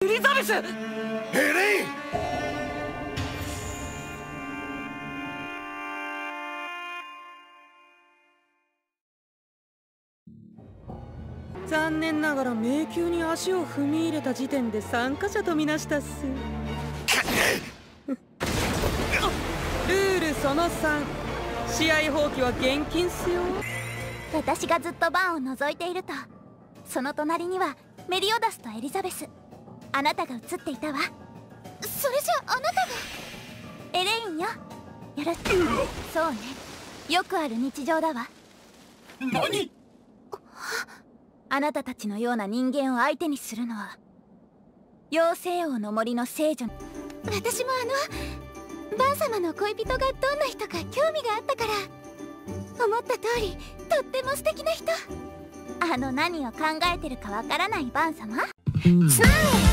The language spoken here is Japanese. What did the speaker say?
エリザベス。 エレイン。 残念ながら迷宮に足を踏み入れた時点で参加者とみなしたっす。ルールその3、試合放棄は厳禁っすよ。 私がずっとバンを覗いていると、その隣にはメリオダスとエリザベス、あなたが映っていたわ。それじゃあなたがエレインよ。よろしく。そうね、よくある日常だわ。 何？ あなたたちのような人間を相手にするのは妖精王の森の聖女。私もバン様の恋人がどんな人か興味があったから、思った通りとっても素敵な人。何を考えてるかわからないバン様。つまり